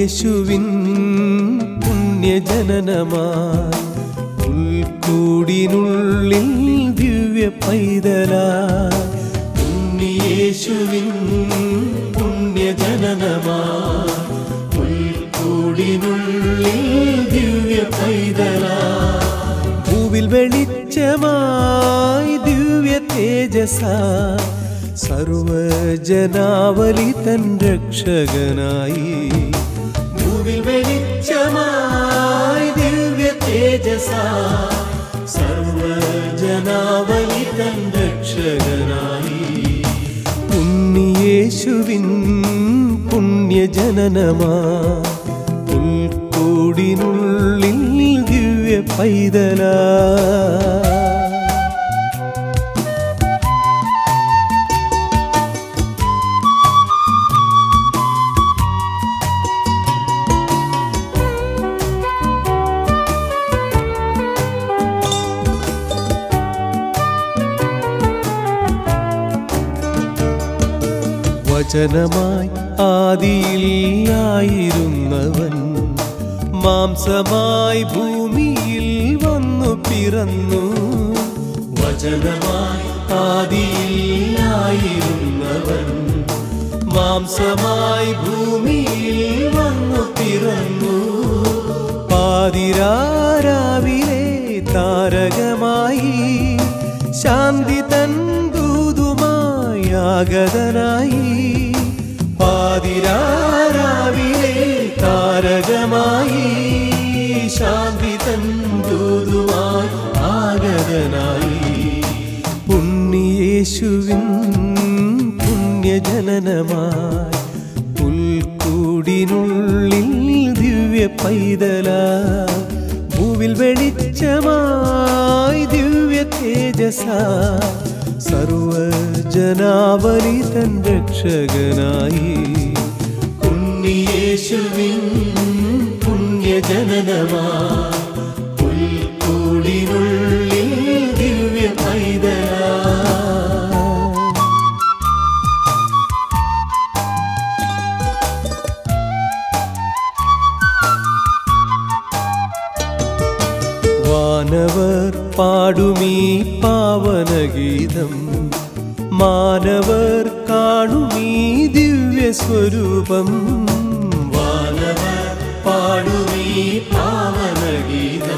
ഉണ്ണിയേശുവിൻ പുണ്യജനനമായി ഉൾക്കൂടിനുള്ളിൽ ദിവ്യ പൈതലായി ഉണ്ണിയേശുവിൻ പുണ്യജനനമായി ഉൾക്കൂടിനുള്ളിൽ ദിവ്യ പൈതലായി ഭൂവിൽ വെളിച്ചമായി ദിവ്യ തേജസായി സർവജനാവലി തൻ രക്ഷകനായി ഭൂവിൽ വെളിച്ചമായി ദിവ്യ തേജസായി സർവജനാവലി തൻ രക്ഷകനായി ഉണ്ണിയേശുവിൻ പുണ്യജനനമായി ഉൾക്കൂടിനുള്ളിൽ ദിവ്യ പൈതലായി വചനമായി ആദിയിൽ ആയിരുന്നവൻ മാംസമായി ഭൂമിയിൽ വന്നു പിറന്നു വചനമായി ആദിയിൽ ആയിരുന്നവൻ മാംസമായി ഭൂമിയിൽ വന്നു പിറന്നു പാതിരാവിലെ താരകമായി ശാന്തി തൻ ദൂതുമായി ആഗതനായി പാതിരാവിലെ താരകമായി ശാന്തി തൻ ദൂതുമായി ആഗതനായി ഉണ്ണിയേശുവിൻ പുണ്യജനനമായി ഉൾക്കൂടിനുള്ളിൽ ദിവ്യ പൈതലായി ഭൂവിൽ വെളിച്ചമായി ദിവ്യ തേജസായി സർവജനാവലി തൻ രക്ഷകനായി ഉണ്ണിയേശുവിൻ പുണ്യജനനമായി ഉൾക്കൂടിനുള്ളിൽ ദിവ്യ പൈതലായി വാനവർ പാടുമീ പാവനഗീതം മാനവർ കാണുമീ ദിവ്യസ്വരൂപം വാനവർ പാടുമീ പാവനഗീതം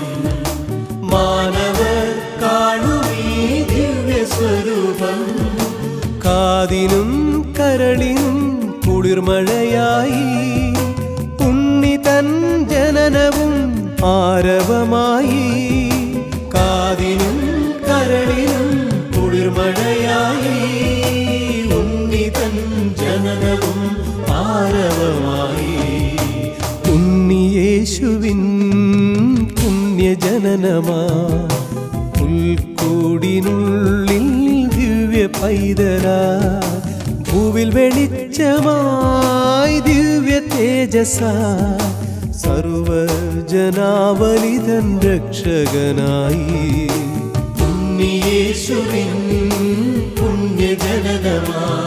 മാനവർ കാണുമീ ദിവ്യസ്വരൂപം കാതിനും കരളിനും കുളിർമഴയായി ഉണ്ണി തൻ ജനനവും ആരവമായി കാതിനും കരളിനും കുളിർമഴയായി ഉണ്ണി തൻ ജനനവും ആരവമായി ഉണ്ണിയേശുവിൻ പുണ്യജനനമായി ഉൾക്കൂടിനുള്ളിൽ ദിവ്യ പൈതലായി ഭൂവിൽ വെളിച്ചമായി ദിവ്യ തേജസായി സർവജനാവലി തൻ രക്ഷകനായി ഉണ്ണിയേശുവിൻ പുണ്യജനനമായി